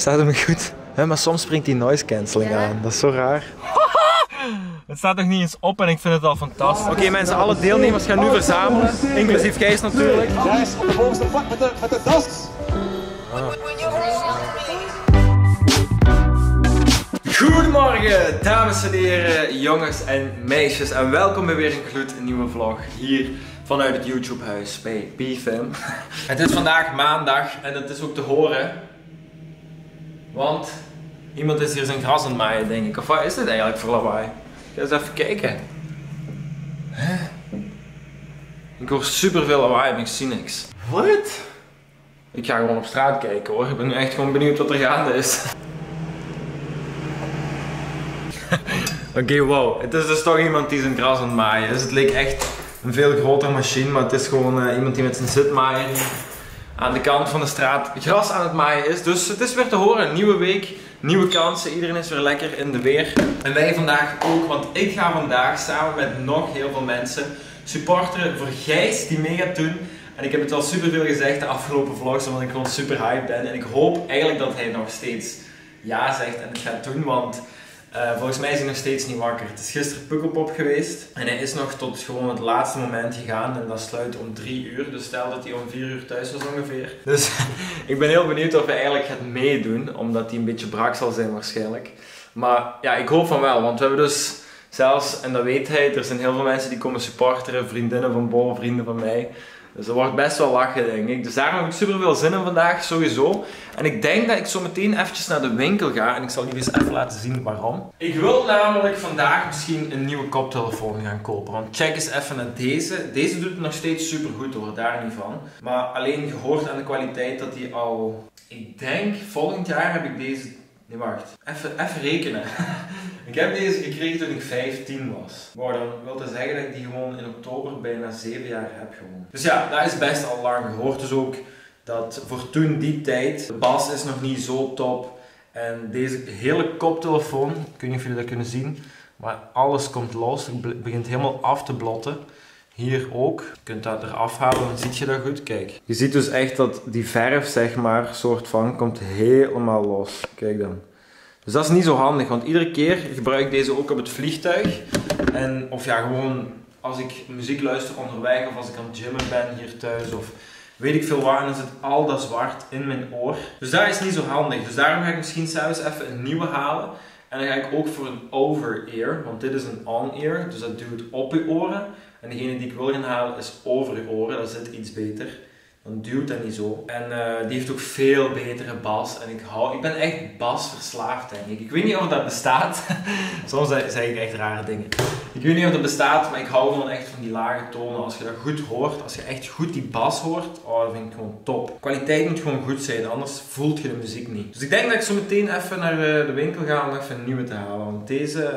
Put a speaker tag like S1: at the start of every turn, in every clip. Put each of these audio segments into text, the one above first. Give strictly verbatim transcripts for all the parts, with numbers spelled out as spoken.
S1: Staat hem goed? He, maar soms springt die noise cancelling ja. aan. Dat is zo raar.
S2: Het staat nog niet eens op en ik vind het al fantastisch.
S1: Oké okay, mensen, alle deelnemers gaan nu verzamelen. Inclusief Gijs natuurlijk.
S3: Gijs op de bovenste plak met de, met de das.
S1: Ah. Goedemorgen dames en heren, jongens en meisjes. En welkom bij weer een gloed nieuwe vlog hier vanuit het YouTube huis bij B-Fam. Het is vandaag maandag en het is ook te horen. Want iemand is hier zijn gras aan het maaien, denk ik. Of wat is dit eigenlijk voor lawaai? Ga eens even kijken. Huh? Ik hoor super veel lawaai en ik zie niks. Wat? Ik ga gewoon op straat kijken hoor. Ik ben nu echt gewoon benieuwd wat er gaande is. Oké, okay, wow. Het is dus toch iemand die zijn gras aan het maaien is. Het leek echt een veel grotere machine, maar het is gewoon uh, iemand die met zijn zitmaaier aan de kant van de straat gras aan het maaien is. Dus het is weer te horen. Nieuwe week, nieuwe kansen. Iedereen is weer lekker in de weer. En wij vandaag ook, want ik ga vandaag samen met nog heel veel mensen supporteren voor Gijs die mee gaat doen. En ik heb het al super veel gezegd de afgelopen vlogs, omdat ik gewoon super hyped ben. En ik hoop eigenlijk dat hij nog steeds ja zegt en het gaat doen, want Uh, volgens mij is hij nog steeds niet wakker. Het is gisteren Pukkelpop geweest en hij is nog tot gewoon het laatste moment gegaan en dat sluit om drie uur. Dus stel dat hij om vier uur thuis was ongeveer. Dus ik ben heel benieuwd of hij eigenlijk gaat meedoen, omdat hij een beetje brak zal zijn waarschijnlijk. Maar ja, ik hoop van wel, want we hebben dus zelfs, en dat weet hij, er zijn heel veel mensen die komen supporteren, vriendinnen van Bo, vrienden van mij. Dus er wordt best wel lachen, denk ik. Dus daar heb ik super veel zin in vandaag, sowieso. En ik denk dat ik zo meteen eventjes naar de winkel ga. En ik zal jullie eens even laten zien waarom. Ik wil namelijk vandaag misschien een nieuwe koptelefoon gaan kopen. Want check eens even naar deze. Deze doet het nog steeds super goed hoor, daar niet van. Maar alleen gehoord aan de kwaliteit dat die al... Ik denk, volgend jaar heb ik deze... Nee, wacht. Even, even rekenen. Ik heb deze gekregen toen ik vijftien was. Wow, dan wil dat zeggen dat ik die gewoon in oktober bijna zeven jaar heb gewoon. Dus ja, dat is best al lang. Je hoort dus ook dat voor toen die tijd, de bas is nog niet zo top. En deze hele koptelefoon, ik weet niet of jullie dat kunnen zien, maar alles komt los. Het begint helemaal af te blotten. Hier ook. Je kunt dat eraf halen, dan zie je dat goed. Kijk. Je ziet dus echt dat die verf, zeg maar, soort van, komt helemaal los. Kijk dan. Dus dat is niet zo handig, want iedere keer gebruik ik deze ook op het vliegtuig. En, of ja, gewoon als ik muziek luister onderweg of als ik aan het gymmen ben hier thuis of weet ik veel waar. En dan zit al dat zwart in mijn oor. Dus dat is niet zo handig. Dus daarom ga ik misschien zelfs even een nieuwe halen. En dan ga ik ook voor een over-ear, want dit is een on-ear, dus dat duwt op je oren. En degene die ik wil gaan halen is over je oren, dat zit iets beter. Dan duwt dat niet zo. En uh, die heeft ook veel betere bas. En ik, hou, ik ben echt basverslaafd denk ik. Ik weet niet of dat bestaat. Soms zeg ik echt rare dingen. Ik weet niet of dat bestaat, maar ik hou gewoon echt van die lage tonen. Als je dat goed hoort, als je echt goed die bas hoort, oh, dat vind ik gewoon top. Kwaliteit moet gewoon goed zijn, anders voelt je de muziek niet. Dus ik denk dat ik zo meteen even naar de winkel ga om even een nieuwe te halen. Want deze...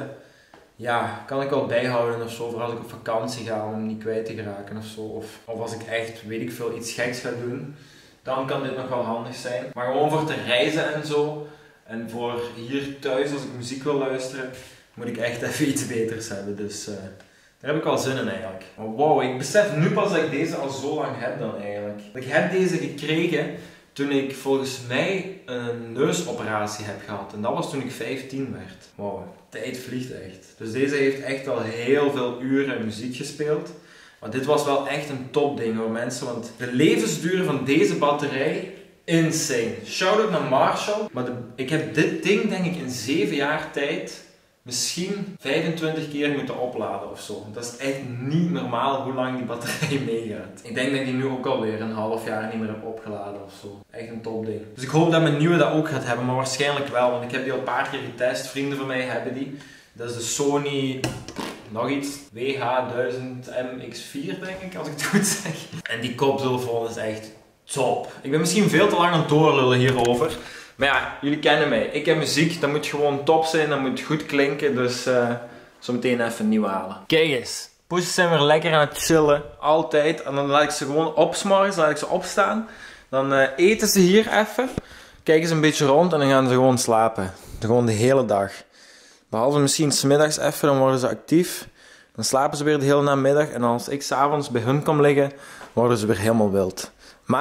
S1: Ja, kan ik wel bijhouden of zo, voor als ik op vakantie ga om hem niet kwijt te geraken of zo. Of, of als ik echt, weet ik veel, iets geks ga doen, dan kan dit nog wel handig zijn. Maar gewoon voor te reizen en zo, en voor hier thuis als ik muziek wil luisteren, moet ik echt even iets beters hebben. Dus uh, daar heb ik wel zin in eigenlijk. Maar wow, ik besef nu pas dat ik deze al zo lang heb dan eigenlijk. Ik heb deze gekregen toen ik volgens mij een neusoperatie heb gehad. En dat was toen ik vijftien werd. Wow, tijd vliegt echt. Dus deze heeft echt wel heel veel uren muziek gespeeld. Maar dit was wel echt een topding hoor mensen. Want de levensduur van deze batterij, insane. Shout-out naar Marshall. Maar de, ik heb dit ding denk ik in zeven jaar tijd misschien vijfentwintig keer moeten opladen of zo. Dat is echt niet normaal hoe lang die batterij meegaat. Ik denk dat ik die nu ook alweer een half jaar niet meer heb opgeladen of zo. Echt een topding. Dus ik hoop dat mijn nieuwe dat ook gaat hebben, maar waarschijnlijk wel. Want ik heb die al een paar keer getest. Vrienden van mij hebben die. Dat is de Sony... nog iets. W H duizend M X vier denk ik, als ik het goed zeg. En die koptelefoon is echt top. Ik ben misschien veel te lang aan het doorlullen hierover. Maar ja, jullie kennen mij. Ik heb muziek, dat moet gewoon top zijn, dat moet goed klinken. Dus uh, zo meteen even een nieuwe halen. Kijk eens, poesjes zijn weer lekker aan het chillen. Altijd. En dan laat ik ze gewoon opsmorgens, laat ik ze opstaan. Dan uh, eten ze hier even. Kijken ze een beetje rond en dan gaan ze gewoon slapen. Gewoon de hele dag. Behalve misschien 's middags even, dan worden ze actief. Dan slapen ze weer de hele namiddag. En als ik 's avonds bij hun kom liggen, worden ze weer helemaal wild. Maar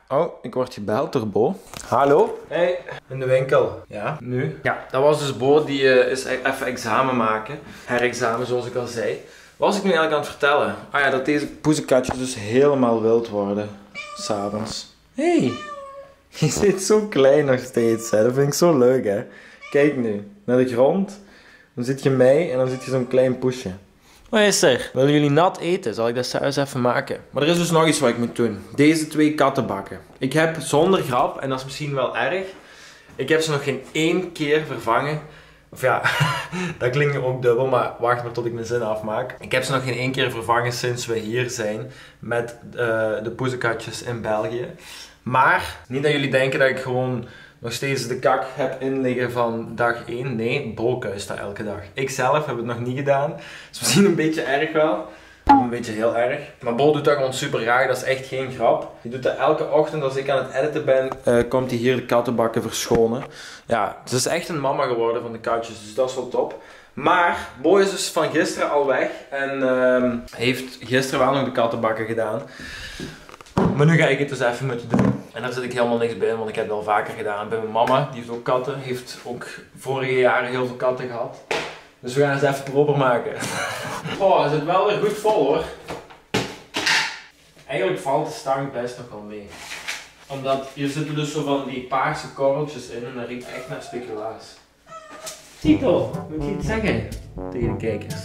S1: Oh, ik word gebeld door Bo. Hallo? Hey, in de winkel. Ja, nu? Ja, dat was dus Bo, die uh, is e even examen maken. Herexamen, zoals ik al zei. Wat was ik nu eigenlijk aan het vertellen? Ah ja, dat deze poezenkatjes dus helemaal wild worden. S'avonds. Hey, je zit zo klein nog steeds, hè. Dat vind ik zo leuk, hè. Kijk nu, naar de grond. Dan zit je mij en dan zit je zo'n klein poesje. Wat is er? Willen jullie nat eten? Zal ik dat thuis even maken? Maar er is dus nog iets wat ik moet doen. Deze twee kattenbakken. Ik heb zonder grap, en dat is misschien wel erg, ik heb ze nog geen één keer vervangen. Of ja, dat klinkt ook dubbel, maar wacht maar tot ik mijn zin afmaak. Ik heb ze nog geen één keer vervangen sinds we hier zijn met uh, de poezenkatjes in België. Maar, niet dat jullie denken dat ik gewoon nog steeds de kak heb inliggen van dag één. Nee, Bo kuist dat elke dag. Ik zelf heb het nog niet gedaan. Dat is misschien een beetje erg wel. Een beetje heel erg. Maar Bo doet dat gewoon super graag. Dat is echt geen grap. Die doet dat elke ochtend als ik aan het editen ben. Uh, komt hij hier de kattenbakken verschonen. Ja, ze is echt een mama geworden van de katjes. Dus dat is wel top. Maar Bo is dus van gisteren al weg. En uh, heeft gisteren wel nog de kattenbakken gedaan. Maar nu ga ik het dus even moeten doen. En daar zit ik helemaal niks bij, want ik heb het al vaker gedaan. Bij mijn mama, die heeft ook katten. Heeft ook vorige jaren heel veel katten gehad. Dus we gaan eens even proper maken. Oh, het zit wel weer goed vol hoor. Eigenlijk valt de stang best nog wel mee. Omdat hier zitten dus zo van die paarse korreltjes in en dat riekt echt naar speculaas. Tito, moet je iets zeggen tegen de kijkers?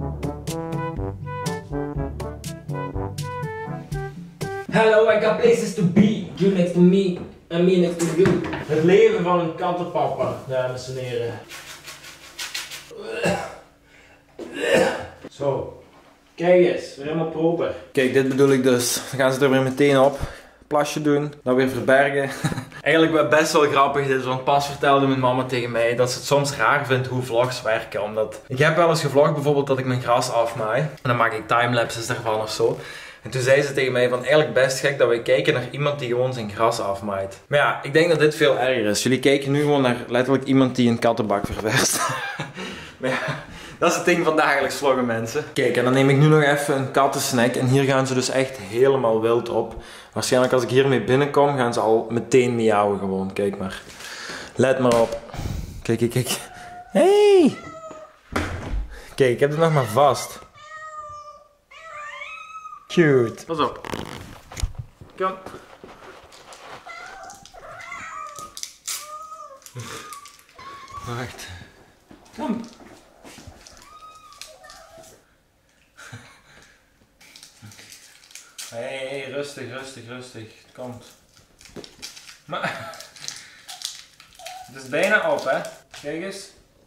S1: Hello, I got places to be. You next to me, and me next to you. Het leven van een kattenpapa, dames en heren. Zo. Kijk eens, weer helemaal proper. Kijk, dit bedoel ik dus. Dan gaan ze er weer meteen op. Plasje doen, dan weer verbergen. Eigenlijk best wel grappig dit, want pas vertelde mijn mama tegen mij dat ze het soms raar vindt hoe vlogs werken. Omdat ik heb wel eens gevlogd bijvoorbeeld dat ik mijn gras afmaai. En dan maak ik timelapses daarvan of zo. En toen zei ze tegen mij van eigenlijk best gek dat wij kijken naar iemand die gewoon zijn gras afmaait. Maar ja, ik denk dat dit veel erger is. Jullie kijken nu gewoon naar letterlijk iemand die een kattenbak ververst. Maar ja, dat is het ding van dagelijks vloggen, mensen. Kijk, en dan neem ik nu nog even een kattensnack. En hier gaan ze dus echt helemaal wild op. Waarschijnlijk als ik hiermee binnenkom, gaan ze al meteen miauwen gewoon. Kijk maar. Let maar op. Kijk, kijk, kijk. Hey! Kijk, ik heb het nog maar vast. Cute. Pas op. Kom. Wacht. Kom. Hey, hey, rustig, rustig, rustig. Het komt. Maar... Het is bijna op, hè. Kijk eens.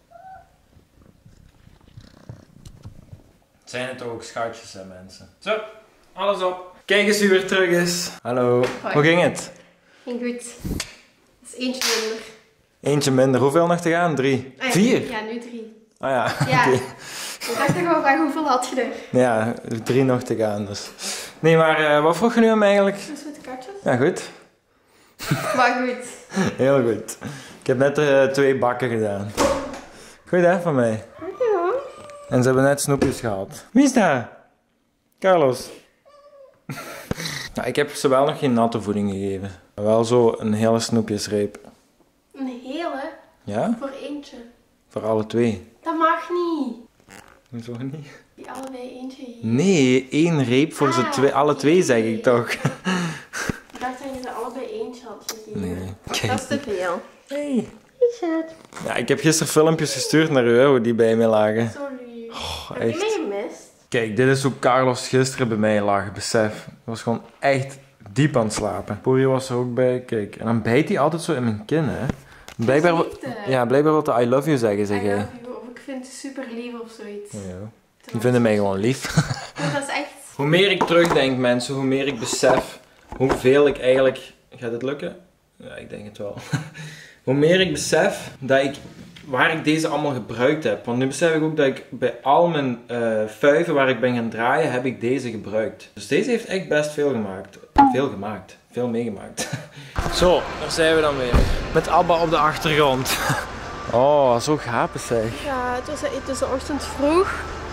S1: Het zijn het toch ook schatjes, hè, mensen. Zo, alles op. Kijk eens wie weer terug is. Hallo. Hoi. Hoe ging het?
S4: Ging goed. Dat is eentje minder.
S1: Eentje minder. Hoeveel nog te gaan? Drie?
S4: Ah, ja,
S1: Vier?
S4: Ja, nu drie.
S1: Ah ja,
S4: ja.
S1: Okay.
S4: Ik dacht toch wel vragen, hoeveel had je er?
S1: Ja, drie nog te gaan dus. Nee, maar uh, wat vroeg je nu aan mij eigenlijk?
S4: Dus met de katjes?
S1: Ja, goed.
S4: Maar goed.
S1: Heel goed. Ik heb net uh, twee bakken gedaan. Goed hè, van mij.
S4: Ja.
S1: En ze hebben net snoepjes gehad. Wie is dat? Carlos. Nou, ik heb ze wel nog geen natte voeding gegeven. Wel zo een hele snoepjesreep.
S4: Een hele?
S1: Ja?
S4: Voor eentje.
S1: Voor alle twee.
S4: Dat mag niet.
S1: Hoezo niet?
S4: Die allebei eentje geven.
S1: Nee, één reep voor
S4: ah,
S1: ze twee, alle twee zeg ik toch.
S4: Ik dacht dat je ze allebei eentje had gegeven.
S1: Nee. Kijk.
S4: Dat is te veel.
S1: Hey.
S4: Schat.
S1: Ja, ik heb gisteren filmpjes gestuurd naar u, hè, hoe die bij mij lagen.
S4: Zo lief.
S1: Oh,
S4: heb je
S1: echt.
S4: mij gemist?
S1: Kijk, dit is hoe Carlos gisteren bij mij lag, besef. Hij was gewoon echt diep aan het slapen. Puri was er ook bij, kijk. En dan bijt hij altijd zo in mijn kin, hè. Blijkbaar, wil- ja, blijkbaar wil hij I love you zeggen, zeg
S4: I
S1: jij.
S4: love you, of ik vind het super lief of zoiets.
S1: Ja. Die vinden mij gewoon lief.
S4: Ja, dat is echt...
S1: Hoe meer ik terugdenk, mensen, hoe meer ik besef hoeveel ik eigenlijk... Gaat het lukken? Ja, ik denk het wel. Hoe meer ik besef dat ik... waar ik deze allemaal gebruikt heb. Want nu besef ik ook dat ik bij al mijn uh, vuiven waar ik ben gaan draaien, heb ik deze gebruikt. Dus deze heeft echt best veel gemaakt. Veel gemaakt. Veel meegemaakt. Zo, daar zijn we dan weer. Met Abba op de achtergrond. Oh, zo gapen zeg.
S4: Ja, het was, het was de ochtend vroeg.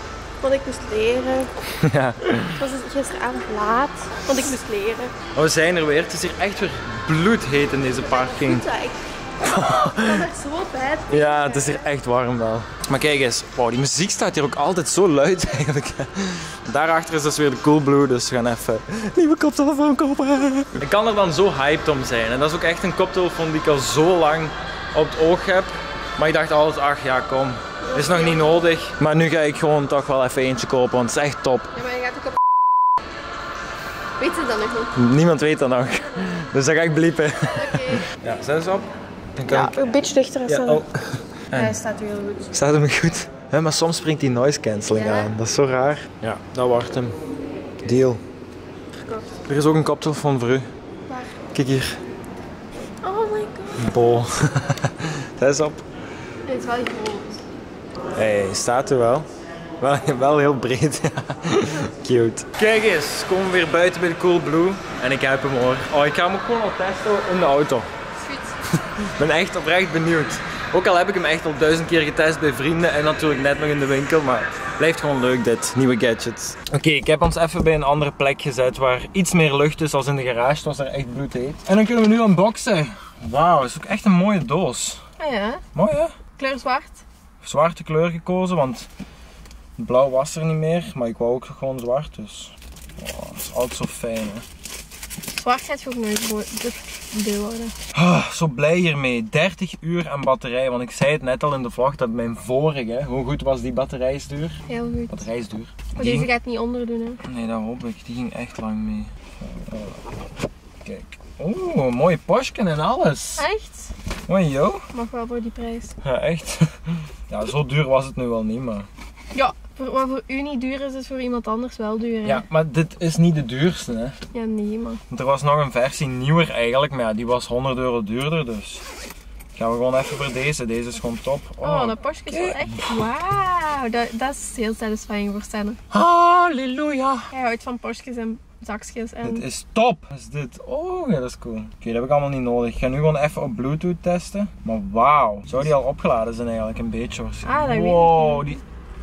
S4: Want ik moest leren.
S1: Ja.
S4: Het was gisteravond laat, want ik moest leren.
S1: Oh, we zijn er weer. Het is hier echt weer bloedheet in deze parking.
S4: Goed, ik kan echt zo bad.
S1: Ja, het is hier echt warm wel. Maar kijk eens, wow, die muziek staat hier ook altijd zo luid eigenlijk. Daarachter is dus weer de Coolblue, dus we gaan even nieuwe koptelefoon kopen. Ik kan er dan zo hyped om zijn. En dat is ook echt een koptelefoon die ik al zo lang op het oog heb. Maar ik dacht altijd, ach ja, kom, is nog niet nodig. Maar nu ga ik gewoon toch wel even eentje kopen, want het is echt top.
S4: Ja, maar je gaat ook op. Weet je dat nog niet?
S1: Niemand weet dat nog. Dus dat ga ik bliepen.
S4: Oké. Okay.
S1: Ja, zet eens op. Dan kan
S4: Ja,
S1: ik...
S4: een beetje dichter
S1: Ja,
S4: staan.
S1: oh.
S4: Hij staat heel goed.
S1: Staat hem goed? He, maar soms springt die noise cancelling
S4: Ja.
S1: aan. Dat is zo raar. Ja, dat wordt hem. Deal.
S4: Verkocht.
S1: Er is ook een koptelefoon voor u.
S4: Waar?
S1: Kijk hier.
S4: Oh my god.
S1: Bol. Zet eens op.
S4: Dit is wel groot.
S1: Hé, hey, staat er wel. Wel, wel heel breed. Cute. Kijk eens, komen we weer buiten bij de Coolblue. En ik heb hem hoor. Oh, ik ga hem ook gewoon al testen in de auto.
S4: Is goed.
S1: Ik ben echt oprecht benieuwd. Ook al heb ik hem echt al duizend keer getest bij vrienden en natuurlijk net nog in de winkel, maar het blijft gewoon leuk dit, nieuwe gadgets. Oké, okay, ik heb ons even bij een andere plek gezet waar iets meer lucht is als in de garage. Het was er echt bloedheet. En dan kunnen we nu unboxen. Wauw, dat is ook echt een mooie doos.
S4: Ah ja.
S1: Mooi hè?
S4: Kleur zwart.
S1: Zwarte kleur gekozen, want blauw was er niet meer, maar ik wou ook gewoon zwart, dus wow, dat is altijd zo fijn hè.
S4: Zwart gaat je ook nooit deel worden.
S1: Ah, zo blij hiermee. dertig uur aan batterij, want ik zei het net al in de vlog dat mijn vorige, hoe goed was die batterijsduur?
S4: Heel goed.
S1: Batterijsduur.
S4: Maar deze gaat niet onderdoen hè.
S1: Nee, dat hoop ik. Die ging echt lang mee. Kijk. Oeh, een mooie Porsche en alles.
S4: Echt?
S1: Mooi joh.
S4: Mag wel voor die prijs.
S1: Ja, echt. Ja, zo duur was het nu wel niet, maar...
S4: Ja, voor, wat voor u niet duur is, is het voor iemand anders wel duur hè?
S1: Ja, maar dit is niet de duurste hè.
S4: Ja, nee man.
S1: Want er was nog een versie nieuwer eigenlijk, maar ja, die was honderd euro duurder, dus... Gaan we gewoon even voor deze. Deze is gewoon top.
S4: Oh, oh dat Porsche is wel echt... Wauw, dat, dat is heel satisfying voor Stenne.
S1: Halleluja.
S4: Hij houdt van Porsches en zakjes en...
S1: Dit is top. Wat is dit? Oh, ja, dat is cool. Oké, okay, dat heb ik allemaal niet nodig. Ik ga nu gewoon even op Bluetooth testen. Maar wauw. Zou die al opgeladen zijn eigenlijk? Een beetje waarschijnlijk.
S4: Ah, dat weet ik
S1: wow,
S4: niet.
S1: die...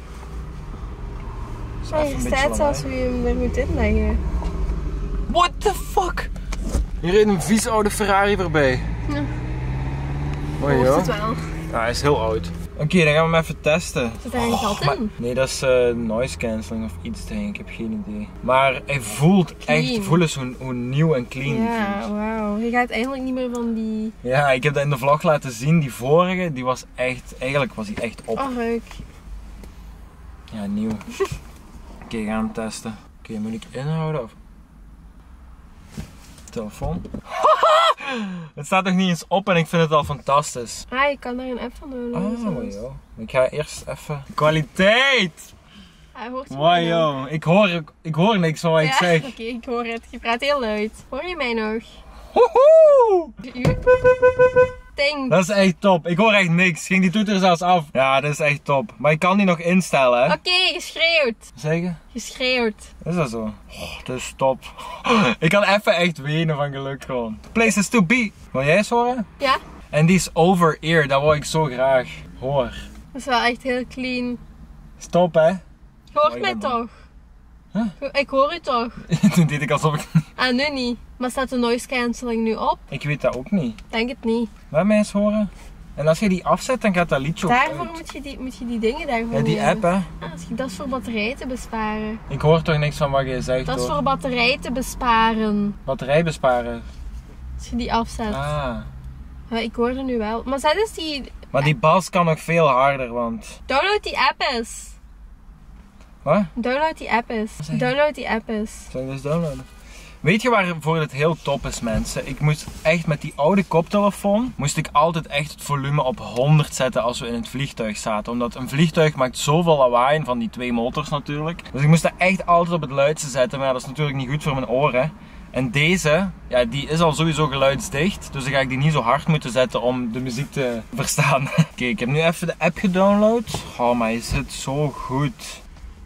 S4: Ja, je staat zelfs hoe je hem er moet inleggen.
S1: What the fuck? Hier reed een vies oude Ferrari voorbij.
S4: Ja.
S1: Mooi
S4: Hoort
S1: joh.
S4: het wel.
S1: Ja, hij is heel oud. Oké, okay, dan gaan we hem even testen.
S4: Zit daar een gat
S1: Maar,
S4: in?
S1: nee, dat is uh, noise cancelling of iets denk ik. Ik heb geen idee. Maar hij voelt
S4: Clean.
S1: echt, voel eens hoe, hoe nieuw en clean die
S4: Ja,
S1: voelt.
S4: wauw. Je gaat eigenlijk niet meer van die...
S1: Ja, ik heb dat in de vlog laten zien. Die vorige, die was echt, eigenlijk was die echt op.
S4: Oh, leuk.
S1: Ja, nieuw. Oké, okay, gaan hem testen. Oké, okay, moet ik inhouden of... Telefoon. Het staat nog niet eens op en ik vind het al fantastisch.
S4: Ah, je kan daar een app van downloaden.
S1: Oh,
S4: zelfs.
S1: joh. Ik ga eerst even... Kwaliteit!
S4: Hij hoort je
S1: Wow,
S4: mij nog.
S1: joh. Ik hoor, ik hoor niks van wat ik
S4: Ja,
S1: zeg.
S4: oké, okay, ik hoor het. Je praat heel luid. Hoor je mij nog?
S1: Woehoe!
S4: Ding.
S1: Dat is echt top. Ik hoor echt niks. Ging die toeter zelfs af. Ja, dat is echt top. Maar ik kan die nog instellen, hè.
S4: Oké, okay, je schreeuwt.
S1: Zeggen?
S4: Je schreeuwt.
S1: Is dat zo? Oh, dat is top. Ik kan even echt wenen van geluk gewoon. Places to be. Wil jij eens horen?
S4: Ja?
S1: En die is over ear. Dat wil ik zo graag horen.
S4: Dat is wel echt heel clean.
S1: Stop, hè.
S4: Je hoort
S1: Oh,
S4: mij
S1: ja,
S4: toch?
S1: Huh?
S4: Ik hoor u toch?
S1: Toen deed ik alsof ik...
S4: Ah, nu niet. Maar staat de noise cancelling nu op?
S1: Ik weet dat ook niet.
S4: Denk het niet.
S1: Laat mij eens horen. En als je die afzet, dan gaat dat liedje ook
S4: Daarvoor
S1: uit.
S4: moet je, die, moet je die dingen daarvoor
S1: Ja, die
S4: nemen.
S1: app, hè.
S4: Ah, dat is voor batterij te besparen.
S1: Ik hoor toch niks van wat je zegt,
S4: Dat is
S1: hoor.
S4: voor batterij te besparen.
S1: Batterij besparen.
S4: Als je die afzet.
S1: Ah.
S4: Ja, ik hoor er nu wel. Maar zet eens die...
S1: Maar die bas kan nog veel harder, want...
S4: Download die app eens.
S1: Wat?
S4: Download die app eens.
S1: zeg je?
S4: Download die app eens.
S1: Zal ik dus downloaden? Weet je waarvoor het heel top is, mensen? Ik moest echt met die oude koptelefoon, moest ik altijd echt het volume op honderd zetten als we in het vliegtuig zaten. Omdat een vliegtuig maakt zoveel lawaai, van die twee motors natuurlijk. Dus ik moest dat echt altijd op het luidste zetten, maar dat is natuurlijk niet goed voor mijn oren. En deze, ja, die is al sowieso geluidsdicht, dus dan ga ik die niet zo hard moeten zetten om de muziek te verstaan. Oké, okay, ik heb nu even de app gedownload. Oh, maar je zit zo goed.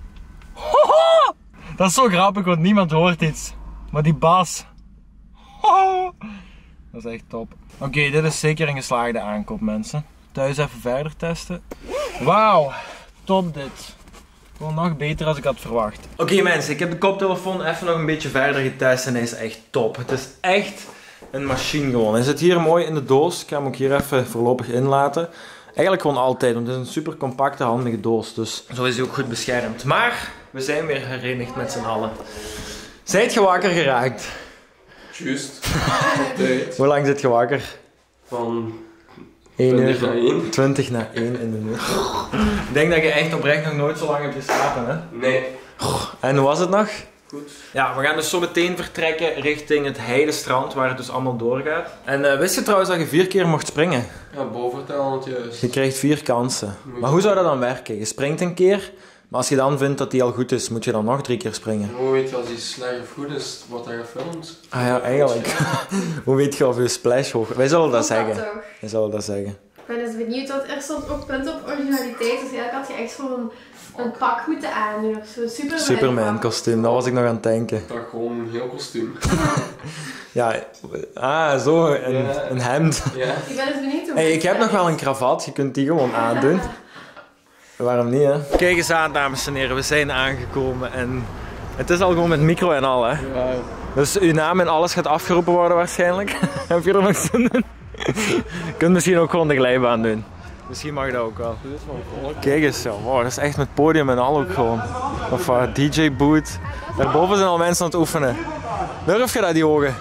S1: Dat is zo grappig, want niemand hoort iets. Maar die bas. Dat is echt top. Oké, okay, dit is zeker een geslaagde aankoop, mensen. Thuis even verder testen. Wauw, top dit.
S2: Gewoon nog beter als ik had verwacht.
S1: Oké okay, mensen, ik heb de koptelefoon even nog een beetje verder getest en hij is echt top. Het is echt een machine gewoon. Hij zit hier mooi in de doos. Ik ga hem ook hier even voorlopig inlaten. Eigenlijk gewoon altijd, want het is een super compacte, handige doos. Dus zo is hij ook goed beschermd. Maar we zijn weer herenigd met z'n allen. Zijt je wakker geraakt?
S5: Juist.
S1: Hoe lang zit je wakker?
S5: Van
S1: één
S5: twintig
S1: uur,
S5: na één.
S1: twintig na één in de nacht. Ik denk dat je echt oprecht nog nooit zo lang hebt geslapen, hè?
S5: Nee.
S1: En hoe was het nog?
S5: Goed.
S1: Ja, we gaan dus zo meteen vertrekken richting het Heidestrand, waar het dus allemaal doorgaat. En uh, wist je trouwens dat je vier keer mocht springen?
S5: Ja, boventalent juist.
S1: Je krijgt vier kansen. Maar hoe zou dat dan werken? Je springt een keer, maar als je dan vindt dat die al goed is, moet je dan nog drie keer springen.
S5: Hoe weet je als die slecht of goed is, wordt dat gefilmd?
S1: Ah ja, eigenlijk. Hoe weet je of je splash hoog is? Wij zullen dat zeggen.
S4: toch?
S1: Wij zullen dat zeggen.
S4: Ik ben dus benieuwd, want er stond ook punt op originaliteit. Dus eigenlijk had je echt gewoon een pak moeten aandoen of zo. Superman,
S1: Superman kostuum, dat was ik nog aan het denken.
S5: Dat gewoon een heel kostuum.
S1: Ja, ah zo, een,
S5: Ja.
S1: een hemd.
S5: Ja.
S4: Ik ben dus benieuwd hoe
S1: Hey,
S4: het
S1: ik heb nog wel een kravat, je kunt die gewoon aandoen. Waarom niet, hè? Kijk eens aan, dames en heren, we zijn aangekomen en het is al gewoon met micro en al, hè?
S5: Ja.
S1: Dus uw naam en alles gaat afgeroepen worden waarschijnlijk. Heb je er nog zin in? Je kunt misschien ook gewoon de glijbaan doen. Misschien mag dat ook wel. Kijk eens, joh. Wow, dat is echt met podium en al ook gewoon. Of uh, D J boot. Daarboven zijn al mensen aan het oefenen. Durf je dat, die ogen?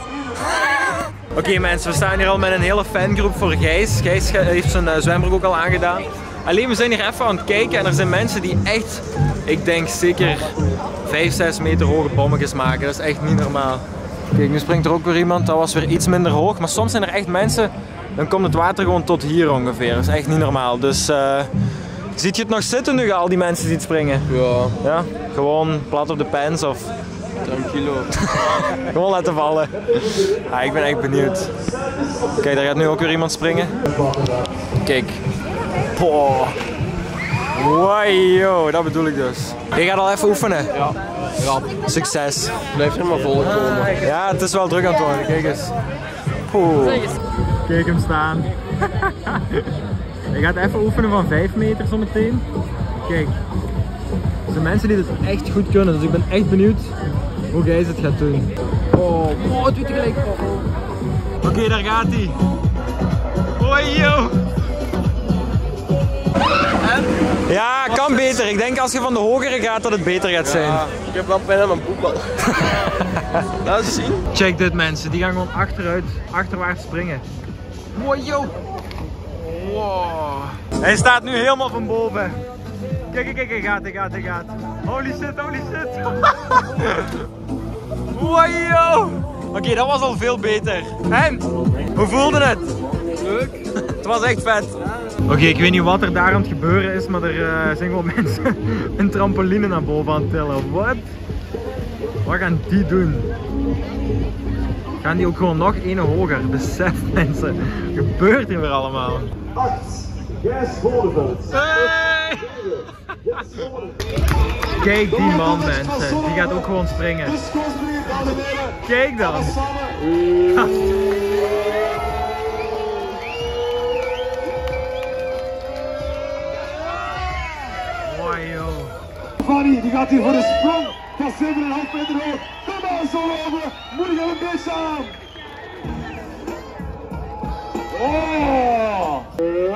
S1: Oké okay, mensen, we staan hier al met een hele fangroep voor Gijs. Gijs heeft zijn uh, zwembroek ook al aangedaan. Alleen we zijn hier even aan het kijken en er zijn mensen die echt, ik denk zeker vijf, zes meter hoge bommetjes maken. Dat is echt niet normaal. Kijk, nu springt er ook weer iemand, dat was weer iets minder hoog. Maar soms zijn er echt mensen, dan komt het water gewoon tot hier ongeveer. Dat is echt niet normaal. Dus uh, ziet je het nog zitten nu, al die mensen ziet springen?
S5: Ja.
S1: Ja, gewoon plat op de pens of...
S5: Tranquilo.
S1: Gewoon laten vallen. Ah, ik ben echt benieuwd. Kijk, daar gaat nu ook weer iemand springen. Kijk. Poh. Wow, dat bedoel ik dus. Je gaat al even oefenen.
S5: Ja. Ja.
S1: Succes.
S5: Blijf er maar vol komen.
S1: Ja, het is wel druk aan het worden. Kijk eens. Poeh. Kijk hem staan. Je gaat even oefenen van vijf meter zo meteen. Kijk. Er zijn mensen die dit echt goed kunnen, dus ik ben echt benieuwd hoe Gijs het gaat doen. Oh, oh het doet tegelijk. Oké, okay, daar gaat hij. Hoi joh. En? Ja, kan beter. Ik denk als je van de hogere gaat dat het beter gaat zijn.
S5: Ja, ik heb wel bijna mijn boekbal. Laat eens zien.
S1: Check dit mensen, die gaan gewoon achteruit, achterwaarts springen. Wow, yo. Wow. Hij staat nu helemaal van boven. Kijk, kijk, kijk, hij gaat, hij gaat, hij gaat. Holy shit, holy shit. Wow, yo. Oké, okay, dat was al veel beter. En, hoe voelde het?
S5: Leuk.
S1: Het was echt vet. Oké, okay, ik weet niet wat er daar aan het gebeuren is, maar er uh, zijn gewoon mensen een trampoline naar boven aan het tillen. Wat? Wat gaan die doen? Gaan die ook gewoon nog één hoger? Besef mensen, wat gebeurt hier weer allemaal? Hey! Kijk die man mensen, die gaat ook gewoon springen. Kijk dan!
S3: Fanny, die gaat hier voor de sprong van zeven komma vijf meter hoog. Kom maar zo over, moedig hem een beetje aan. Oh!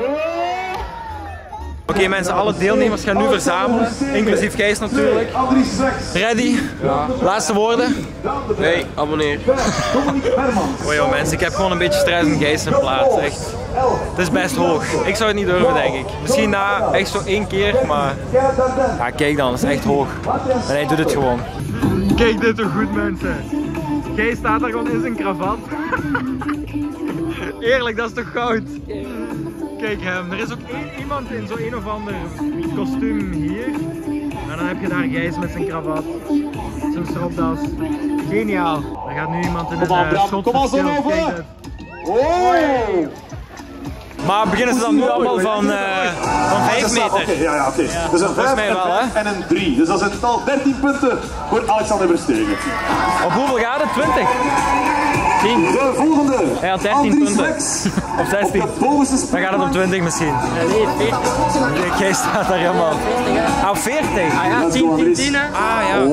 S1: Oké okay, mensen, alle deelnemers gaan nu verzamelen, inclusief Gijs natuurlijk. Ready? Ja. Laatste woorden?
S5: Nee, abonneer.
S1: Oh joh mensen, ik heb gewoon een beetje stress in Gijs in plaats, echt. Het is best hoog. Ik zou het niet durven denk ik. Misschien na echt zo één keer, maar... Ja kijk dan, het is echt hoog. En hij doet het gewoon. Kijk dit hoe goed mensen. Gijs staat daar gewoon in zijn kravat. Eerlijk, dat is toch goud? Kijk hem, er is ook één, iemand in zo'n een of ander kostuum hier. En dan heb je daar Gijs met zijn kravat, zijn stropdas. Geniaal. Er gaat nu iemand in een uh, schot.
S3: Kom al zo over! Oh!
S1: Maar beginnen ze dan nu allemaal van, uh, van vijf meter?
S3: Okay, ja, ja, oké. Okay.
S1: Ja,
S3: dus een vijf,
S1: mij wel,
S3: een en een drie. Dus dat is in totaal dertien punten voor Alexander Verstegen.
S1: Op hoeveel gaat het? twintig?
S2: tien.
S3: De volgende.
S2: Hij had dertien
S3: Andries
S2: punten.
S3: Lex.
S2: Of zestien.
S3: De bovenste
S2: Dan gaat het op twintig misschien.
S5: Nee, veertig.
S2: Kijk, jij staat daar helemaal. Ah, op veertig?
S5: Ah ja, tien, tien, tien hè.
S2: Ah ja.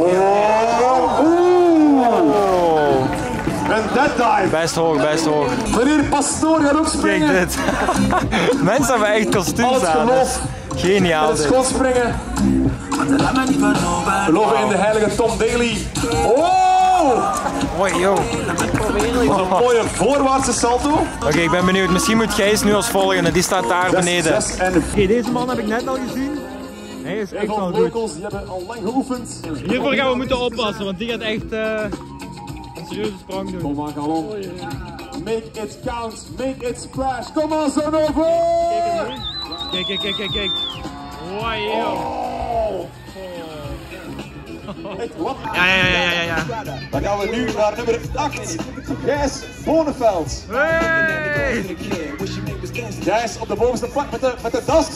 S3: Oeh.
S2: Oh.
S3: Een dead dive.
S2: Best hoog, best hoog.
S3: Meneer Pastoor gaat ook
S2: Kijk
S3: springen.
S2: dit. Mensen hebben echt
S3: Al
S2: kostuums
S3: het
S2: aan.
S3: geloof.
S2: Geniaal
S3: Het
S2: dit.
S3: schoonspringen. We geloven in de heilige Tom Daly. Oh!
S2: Hoi joh.
S3: Een mooie voorwaartse salto.
S2: Oké, ik ben benieuwd. Misschien moet Gijs nu als volgende. Die staat daar beneden.
S3: zes en
S2: Oké, deze man heb ik net al gezien. Hij is echt
S3: Egon
S2: wel goed.
S3: Breukels, die hebben al lang geoefend.
S2: Hiervoor gaan we moeten oppassen, want die gaat echt uh, een serieuze sprong doen.
S3: Kom maar, Galon. Make it count, make it splash. Kom aan, Zonhoven!
S2: Kijk, kijk, kijk, kijk, kijk. Wow, joh.
S3: Echt, wat?
S2: Ja, ja, ja, ja, ja.
S3: Dan gaan we nu naar nummer acht. Gijs Boneveld.
S2: Hey!
S3: Gijs op de bovenste plak met de, met de das.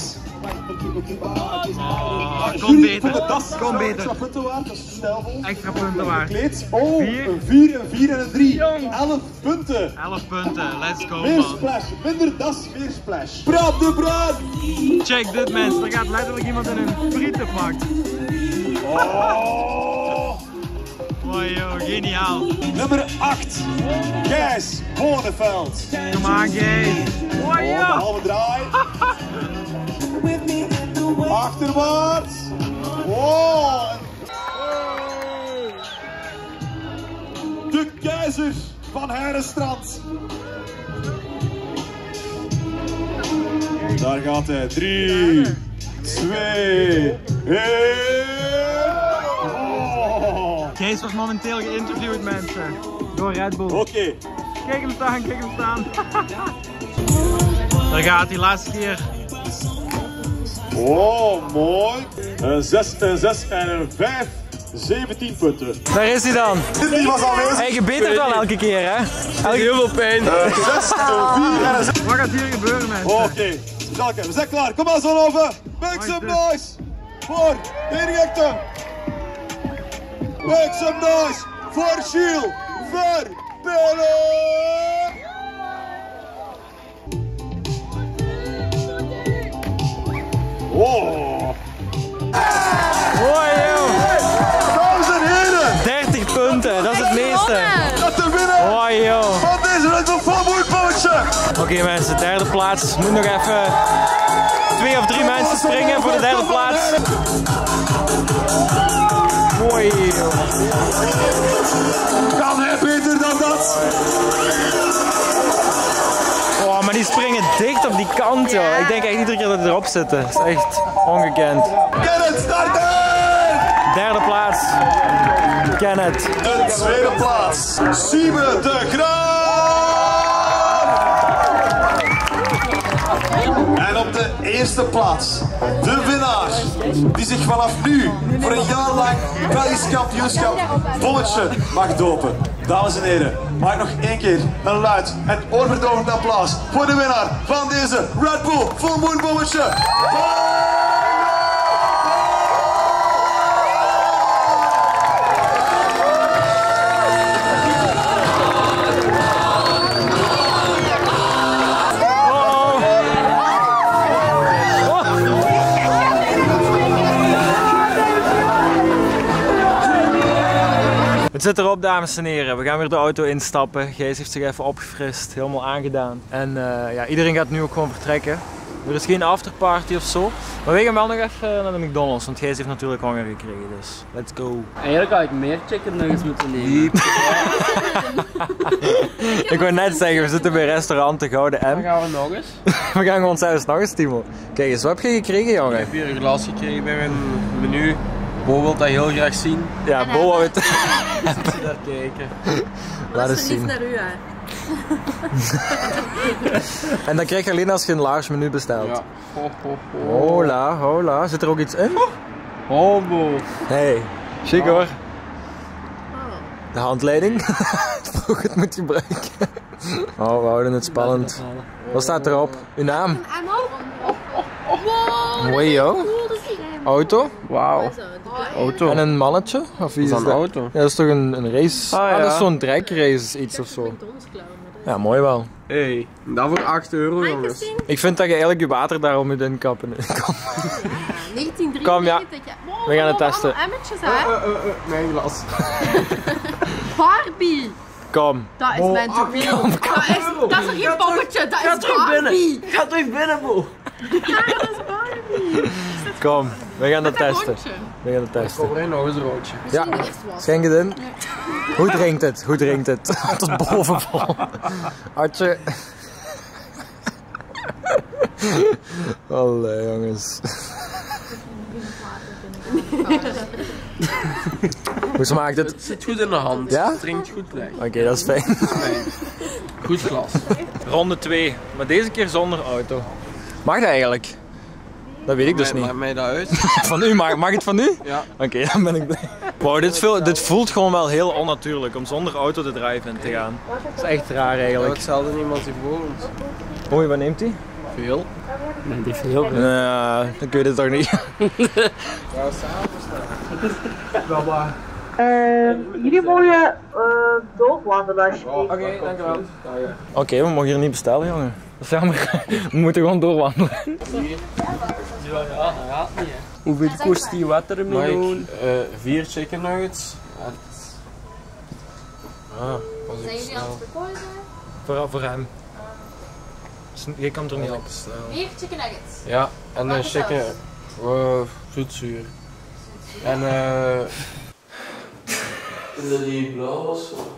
S2: Oh, kom
S3: Jullie
S2: beter.
S3: met de das.
S2: Kom beter.
S3: Extra punten waard, dat is stijlvol.
S2: Extra punten waard.
S3: Kleed. Oh,
S2: Vier.
S3: een vier, een vier en een drie.
S2: Jong.
S3: elf punten.
S2: elf punten, let's go
S3: Meer
S2: man.
S3: splash, minder das, meer splash. Brad de Brad.
S2: Check dit mensen, er gaat letterlijk iemand in een frietenpak.
S3: Oh.
S2: Wow, joh, geniaal.
S3: Nummer acht. Gijs Boneveld.
S2: Kom aan, Gijs. Wow,
S3: Oh, de
S2: joh.
S3: halve draai. Achterwaarts. Wow. De keizer van Heirenstrand. Daar gaat hij. Drie, twee, één. Oh.
S2: Gijs wordt momenteel geïnterviewd mensen. Door Red Bull.
S3: Oké. Okay.
S2: Kijk hem staan, kijk hem staan. Daar gaat hij, laatste keer.
S3: Oh, mooi. Een zes, een zes en een vijf. zeventien punten.
S2: Daar is hij dan.
S3: Die was aanwezig.
S2: Hij gebetert wel elke keer hè. Elke... Heel veel pijn.
S3: Een zes, een vier en een zes.
S2: Wat gaat hier gebeuren mensen?
S3: Oké, okay. we zijn klaar. Kom aan, Zonhoven. Make some noise. Voor Dirigecten. Make some noise. Voor Gilles Verpellen. Oh.
S2: Hoi joh.
S3: Dames en heren.
S2: dertig punten, dat is het meeste.
S3: Dat de winnaar
S2: Hoi joh.
S3: van deze Red Bull Volmoedpootje.
S2: Oké okay, mensen, derde plaats. Moet nog even twee of drie mensen springen voor de derde plaats. Hoi joh.
S3: Kan hij beter dan dat?
S2: Oh, maar die springen dicht op die kant joh. Ik denk echt iedere keer dat die erop zitten. Dat is echt ongekend.
S3: Kenneth, starten!
S2: Derde plaats. Kenneth.
S3: Een tweede plaats. Siebe de Graaf. En op de eerste plaats de winnaar die zich vanaf nu voor een jaar lang Belgisch kampioenschap bolletje mag dopen. Dames en heren, maak nog één keer een luid en oorverdovend applaus voor de winnaar van deze Red Bull Full Moon bolletje.
S2: Het zit erop dames en heren, we gaan weer de auto instappen. Gijs heeft zich even opgefrist, helemaal aangedaan. En uh, ja, iedereen gaat nu ook gewoon vertrekken. Er is geen afterparty of zo. Maar we gaan wel nog even naar de McDonald's, want Gijs heeft natuurlijk honger gekregen, dus let's go.
S5: Eigenlijk had ik meer chicken nuggets moeten nemen.
S2: Ik wou net zeggen, we zitten bij restaurant de Gouden
S5: Dan
S2: M.
S5: gaan we nog eens.
S2: We gaan gewoon zelfs nog eens, Timo. Kijk eens, wat heb je gekregen jongen?
S5: Ik heb hier een glas gekregen bij mijn menu. Bo wil dat heel graag zien.
S2: Ja, Bo wou het.
S5: Ik zie daar kijken.
S2: Laat eens zien.
S4: naar u hè.
S2: En dan krijg je alleen als je een large menu bestelt.
S5: Ja. Ho, ho, ho.
S2: Hola, hola. Zit er ook iets in?
S5: Hobo.
S2: Hey, chic hoor. De handleiding. Vroeg het moet gebruiken. Oh, we houden het spannend. Wat staat erop? Uw naam?
S4: Wow,
S2: Mooi joh.
S4: cool, dat zie ik.
S2: Auto.
S6: Wauw. Auto.
S2: En een mannetje? Of wie is
S6: dat? Is
S2: dat?
S6: een auto?
S2: Ja, dat is toch een, een race?
S6: Ah,
S2: Ah,
S6: ja.
S2: dat is zo'n dragrace iets of zo. Ja, mooi wel.
S6: Hey, dat voor acht euro jongens.
S2: Ik vind dat je eigenlijk je water daarom moet inkappen. Kom.
S4: negentien drieënnegentig.
S2: Kom, ja.
S4: Wow,
S2: We gaan het testen.
S4: allemaal emmetjes, hè?
S6: Uh, uh, uh, mijn glas.
S4: Barbie.
S2: Kom.
S4: Dat is mijn te veel. Dat is, dat is er geen poppetje, dat is Barbie.
S6: Ga terug binnen, Bo.
S4: Ja, dat is Barbie.
S2: Kom, we gaan dat
S4: Met een
S2: testen.
S4: rondje.
S2: We gaan het testen.
S6: Kom erin, nog eens een roodje.
S2: Ja,
S4: Die eerst was.
S2: schenk het in. Hoe drinkt het? Hoe drinkt het? Tot boven vol. Hartje. Allee, jongens. Hoe smaakt het?
S6: Het zit goed in de hand.
S2: Ja?
S6: Het drinkt goed leeg.
S2: Oké, dat is fijn.
S6: Goed glas.
S2: Ronde twee, maar deze keer zonder auto. Mag dat eigenlijk? Dat weet ik dus niet.
S6: Maakt mij dat uit?
S2: Van u, mag, mag het van u?
S6: Ja.
S2: Oké, dan ben ik blij. Wow, dit, veel, dit voelt gewoon wel heel onnatuurlijk om zonder auto de drive-in te gaan. Dat is echt raar
S6: Ja,
S2: eigenlijk.
S6: hetzelfde iemand die voor ons.
S2: Oei, wat neemt hij?
S6: Veel.
S5: Nee, die veel.
S2: Nou, ik weet het toch niet.
S6: Ja, samen staan.
S7: Jullie mogen uh, doorwandelen alsjeblieft.
S6: Oké, dankjewel.
S2: Oké, okay, we mogen hier niet bestellen, jongen. Dat is jammer. We moeten gewoon doorwandelen.
S5: Ja, ja, dat gaat niet, hè.
S6: Hoeveel kost die
S5: watermeloen?
S6: Uh, vier chicken nuggets. Ah, was ik
S4: Zijn jullie aan
S6: snel.
S4: het verkozen?
S2: Voor, voor hem. Je komt er niet op.
S6: Snel.
S4: Vier chicken nuggets.
S6: Ja, en een
S4: Welke
S6: chicken. Uh, zoetzuur. En eh. Is dat die blauw of zo?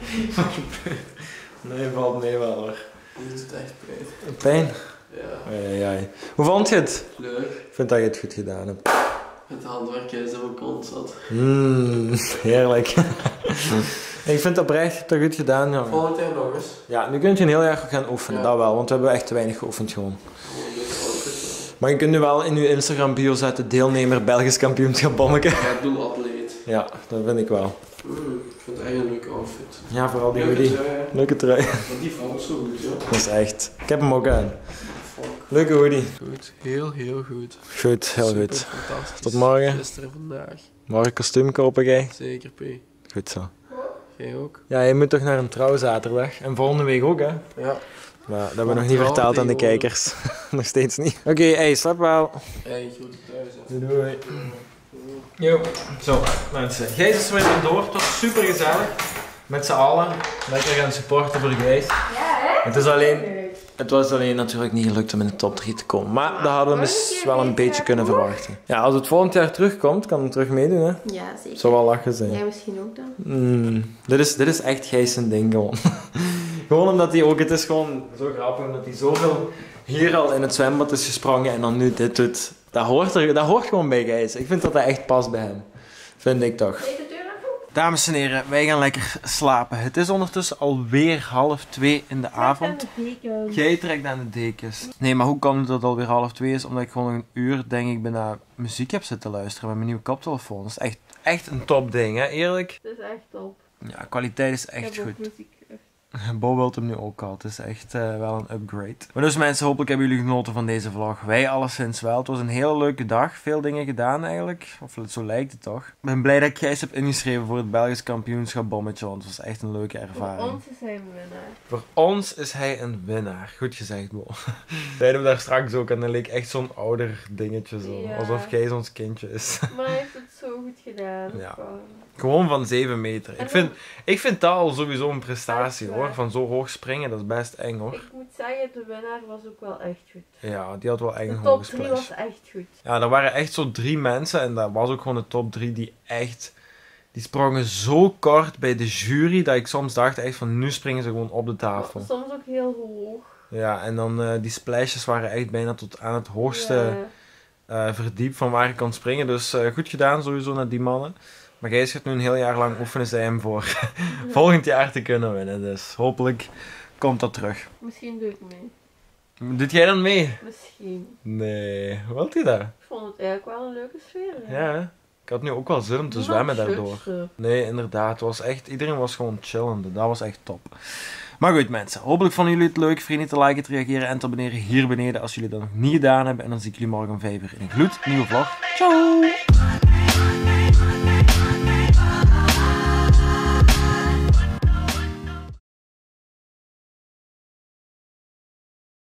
S2: Nee, valt mee wel hoor.
S6: Die doet echt pijn.
S2: Pijn?
S6: Ja,
S2: Oei, oei, oei. Hoe vond je het?
S6: leuk.
S2: Ik vind dat je het goed gedaan hebt.
S6: Het handwerk is op mijn kont zat.
S2: Mmm, heerlijk. Ik vind het oprecht, je hebt dat goed gedaan, jongen.
S6: Volgend jaar nog eens.
S2: Ja, nu kun je een heel jaar gaan oefenen,
S6: Ja.
S2: dat wel, want we hebben echt te weinig geoefend gewoon. Maar je kunt nu wel in je Instagram bio zetten, deelnemer Belgisch kampioenschap Bommeke.
S6: Ja, doelatleet.
S2: Ja, dat vind ik wel.
S6: Mm, ik vind het echt een leuke outfit.
S2: Ja, vooral die
S6: Leuke
S2: hoodie.
S6: trui, hè.
S2: Leuke trui.
S6: Maar die valt zo goed, ja.
S2: Dat is echt. Ik heb hem ook aan. Leuke hoodie.
S6: Goed, heel, heel goed.
S2: Goed, heel
S6: Super
S2: goed.
S6: fantastisch.
S2: Tot morgen.
S6: Gisteren, vandaag.
S2: Morgen kostuum kopen, jij?
S6: Zeker, P.
S2: Goed zo.
S6: Jij ook?
S2: Ja, je moet toch naar een trouwzaterdag. En volgende week ook, hè?
S6: Ja.
S2: Maar dat hebben we nog niet
S6: Trouw
S2: verteld aan de
S6: tegenwoordig.
S2: kijkers. Nog steeds niet. Oké, hey, slaap wel.
S6: Hey, groeten thuis, hè.
S2: Doei doei. Yo. Zo, mensen. Gijs is weer door. Het was super gezellig. Met z'n allen. Lekker gaan supporten voor Gijs.
S4: Ja, hè?
S2: Het is alleen... Het was alleen natuurlijk niet gelukt om in de top drie te komen. Maar dat hadden we mis wel een beetje kunnen verwachten. Ja, als het volgend jaar terugkomt, kan het terug meedoen, hè.
S4: Ja, zeker.
S2: Zou wel lachen zijn.
S4: Jij misschien ook dan?
S2: Mm, dit, is, dit is echt Gijs zijn ding gewoon. Gewoon omdat hij ook, het is gewoon zo grappig, omdat hij zoveel hier al in het zwembad is gesprongen en dan nu dit doet. Dat hoort, er, dat hoort gewoon bij Gijs. Ik vind dat dat echt past bij hem. Vind ik toch.
S4: Deed de deur even?
S2: Dames en heren, wij gaan lekker slapen. Het is ondertussen alweer half twee in de avond. Jij trekt aan de dekens. Nee, maar hoe kan het dat het alweer half twee is? Omdat ik gewoon een uur, denk ik, bijna muziek heb zitten luisteren met mijn nieuwe koptelefoon. Dat is echt, echt een top ding, hè? Eerlijk.
S4: Dat is echt top.
S2: Ja, kwaliteit is echt goed. Bo wilt hem nu ook al. Het is echt uh, wel een upgrade. Maar dus mensen, hopelijk hebben jullie genoten van deze vlog. Wij alleszins wel. Het was een hele leuke dag. Veel dingen gedaan eigenlijk. Of zo lijkt het toch. Ik ben blij dat ik Gijs heb ingeschreven voor het Belgisch kampioenschap Bommetje. Want het was echt een leuke ervaring.
S4: Voor ons is hij een winnaar.
S2: Voor ons is hij een winnaar. Goed gezegd, Bo. Zeiden we daar straks ook. En dat leek echt zo'n ouder dingetje zo.
S4: Ja.
S2: Alsof Gijs ons kindje is.
S4: Maar hij heeft het zo goed gedaan.
S2: Ja.
S4: Gewoon.
S2: Gewoon van zeven meter. Ik vind, ik vind dat al sowieso een prestatie hoor. Van zo hoog springen, dat is best eng hoor.
S4: Ik moet zeggen, de winnaar was ook wel echt goed.
S2: Ja, die had wel echt
S4: De
S2: een
S4: top
S2: hoge
S4: drie
S2: splash.
S4: was echt goed.
S2: Ja, er waren echt zo drie mensen en dat was ook gewoon de top drie die echt... Die sprongen zo kort bij de jury dat ik soms dacht echt van nu springen ze gewoon op de tafel.
S4: Soms ook heel hoog.
S2: Ja, en dan uh, die splashes waren echt bijna tot aan het hoogste
S4: Ja.
S2: uh, verdiep van waar ik kon springen. Dus uh, goed gedaan sowieso naar die mannen. Maar Gijs gaat nu een heel jaar lang oefenen, zei hem voor volgend jaar te kunnen winnen. Dus hopelijk komt dat terug.
S4: Misschien doe ik mee.
S2: Doet jij dan mee?
S4: Misschien.
S2: Nee, wilt je dat?
S4: Ik vond het eigenlijk wel een leuke sfeer. hè.
S2: Ja, hè? Ik had nu ook wel zin om te
S4: Doe
S2: zwemmen
S4: dat
S2: daardoor.
S4: shirtje.
S2: Nee, inderdaad. Het was echt, iedereen was gewoon chillende. Dat was echt top. Maar goed mensen, hopelijk vonden jullie het leuk. Vergeet niet te liken, te reageren en te abonneren hier beneden als jullie dat nog niet gedaan hebben. En dan zie ik jullie morgen om vijf uur in een gloednieuwe vlog. Ciao!